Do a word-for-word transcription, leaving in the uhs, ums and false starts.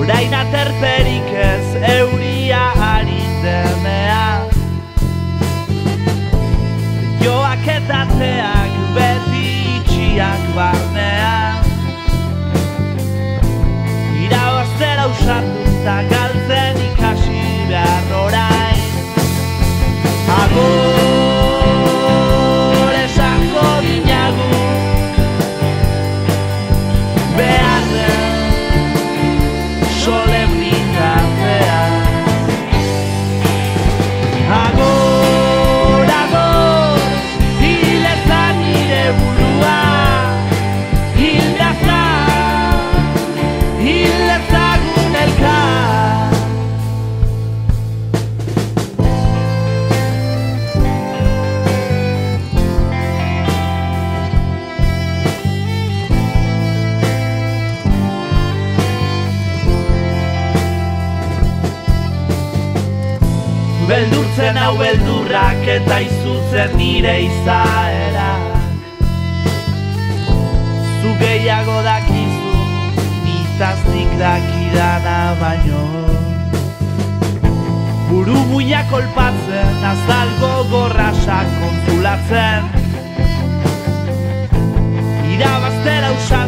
orain aterperik ez euria ari denean. Joak eta ateak beti itxiak barnean, irabaztera usatu eta galtzen ikasi behar orain. Agur esango dinagu behar den solemnitatea. Agur, agur, hil ezan nire burua, hil ezan, hil ezagun elkar. Beldurtzen hau beldurrak eta izutzen nire izaerak. Zu gehiago dakizu, nitaz nik dakidana baino. Buru muia kolpatzen, azalgo gorrasak kontzulatzen, irabaztera usan